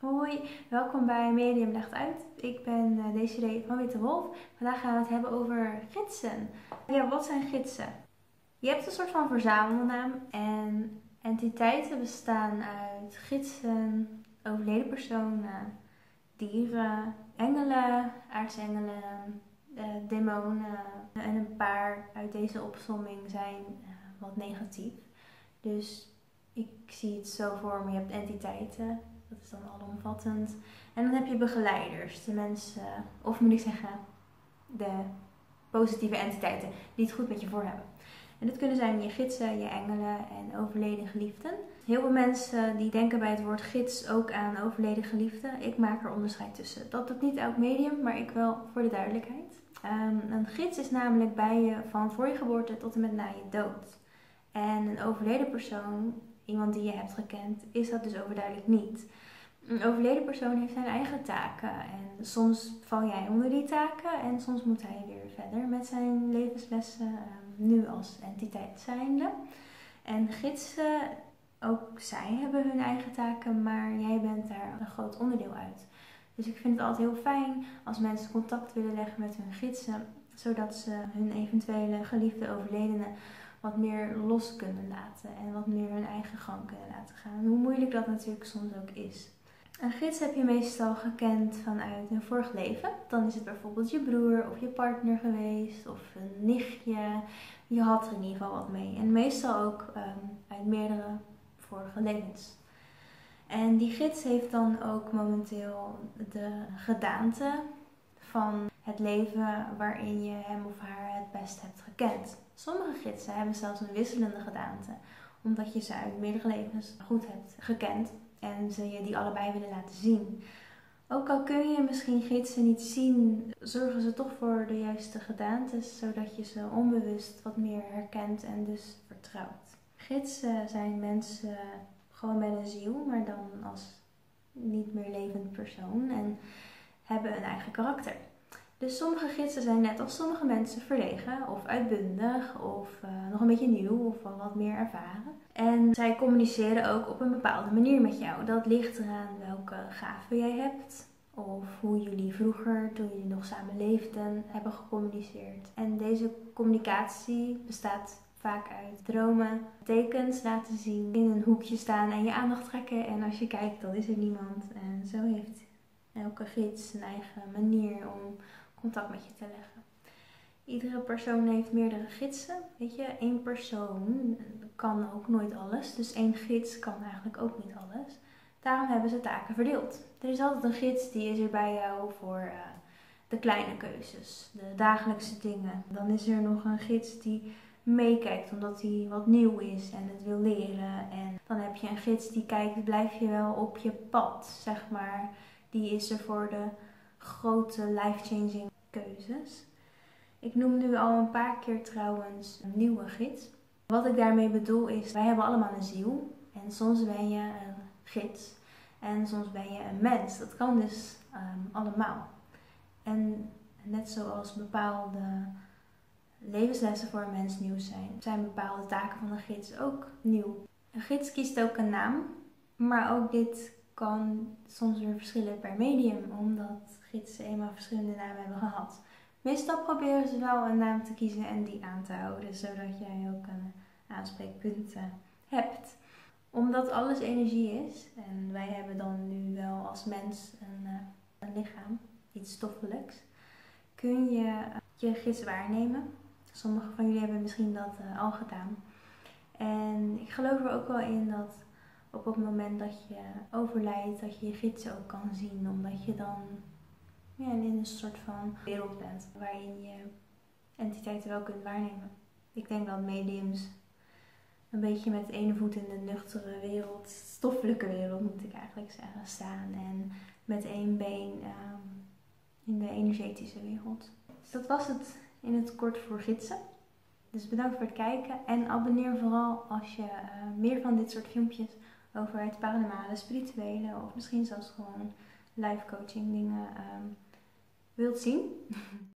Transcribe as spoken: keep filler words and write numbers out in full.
Hoi, welkom bij Medium Legt Uit. Ik ben uh, Desiree van Witte Wolf. Vandaag gaan we het hebben over gidsen. Ja, wat zijn gidsen? Je hebt een soort van verzamelnaam en entiteiten bestaan uit gidsen, overleden personen, dieren, engelen, aartsengelen, uh, demonen. En een paar uit deze opsomming zijn uh, wat negatief. Dus ik zie het zo voor me, je hebt entiteiten. Dat is dan alomvattend. En dan heb je begeleiders, de mensen, of moet ik zeggen, de positieve entiteiten die het goed met je voor hebben. En dit kunnen zijn je gidsen, je engelen en overleden geliefden. Heel veel mensen die denken bij het woord gids ook aan overleden geliefden. Ik maak er onderscheid tussen. Dat doet niet elk medium, maar ik wel voor de duidelijkheid. Um, een gids is namelijk bij je van voor je geboorte tot en met na je dood. En een overleden persoon, iemand die je hebt gekend, is dat dus overduidelijk niet. Een overleden persoon heeft zijn eigen taken en soms val jij onder die taken en soms moet hij weer verder met zijn levenslessen, nu als entiteit zijnde. En gidsen, ook zij hebben hun eigen taken, maar jij bent daar een groot onderdeel uit. Dus ik vind het altijd heel fijn als mensen contact willen leggen met hun gidsen, zodat ze hun eventuele geliefde overledenen wat meer los kunnen laten en wat meer hun eigen gang kunnen laten gaan. Hoe moeilijk dat natuurlijk soms ook is. Een gids heb je meestal gekend vanuit een vorig leven. Dan is het bijvoorbeeld je broer of je partner geweest of een nichtje. Je had er in ieder geval wat mee. En meestal ook um, uit meerdere vorige levens. En die gids heeft dan ook momenteel de gedaante van het leven waarin je hem of haar het best hebt gekend. Sommige gidsen hebben zelfs een wisselende gedaante, omdat je ze uit meerdere levens goed hebt gekend en ze je die allebei willen laten zien. Ook al kun je misschien gidsen niet zien, zorgen ze toch voor de juiste gedaantes, zodat je ze onbewust wat meer herkent en dus vertrouwt. Gidsen zijn mensen gewoon met een ziel, maar dan als niet meer levend persoon en hebben een eigen karakter. Dus sommige gidsen zijn net als sommige mensen verlegen of uitbundig of uh, nog een beetje nieuw of wel wat meer ervaren. En zij communiceren ook op een bepaalde manier met jou. Dat ligt eraan welke gaven jij hebt of hoe jullie vroeger, toen jullie nog samen leefden, hebben gecommuniceerd. En deze communicatie bestaat vaak uit dromen, tekens laten zien, in een hoekje staan en je aandacht trekken. En als je kijkt, dan is er niemand. En zo heeft elke gids een eigen manier om contact met je te leggen. Iedere persoon heeft meerdere gidsen. Weet je, één persoon kan ook nooit alles. Dus één gids kan eigenlijk ook niet alles. Daarom hebben ze taken verdeeld. Er is altijd een gids die is er bij jou voor uh, de kleine keuzes, de dagelijkse dingen. Dan is er nog een gids die meekijkt omdat hij wat nieuw is en het wil leren. En dan heb je een gids die kijkt, blijf je wel op je pad, zeg maar. Die is er voor de grote life-changing keuzes. Ik noem nu al een paar keer trouwens een nieuwe gids. Wat ik daarmee bedoel is, wij hebben allemaal een ziel. En soms ben je een gids. En soms ben je een mens. Dat kan dus um, allemaal. En net zoals bepaalde levenslessen voor een mens nieuw zijn, zijn bepaalde taken van een gids ook nieuw. Een gids kiest ook een naam. Maar ook dit kan soms weer verschillen per medium, omdat gidsen eenmaal verschillende namen hebben gehad. Meestal proberen ze wel een naam te kiezen en die aan te houden, zodat jij ook een aanspreekpunt hebt. Omdat alles energie is, en wij hebben dan nu wel als mens een, een lichaam, iets stoffelijks, kun je je gids waarnemen. Sommigen van jullie hebben misschien dat uh, al gedaan. En ik geloof er ook wel in dat op het moment dat je overlijdt, dat je je gidsen ook kan zien. Omdat je dan ja, in een soort van wereld bent waarin je entiteiten wel kunt waarnemen. Ik denk dat mediums een beetje met de ene voet in de nuchtere wereld, stoffelijke wereld moet ik eigenlijk zeggen, staan. En met één been um, in de energetische wereld. Dus dat was het in het kort voor gidsen. Dus bedankt voor het kijken en abonneer vooral als je uh, meer van dit soort filmpjes over het paranormale, spirituele of misschien zelfs gewoon life coaching dingen um, wilt zien.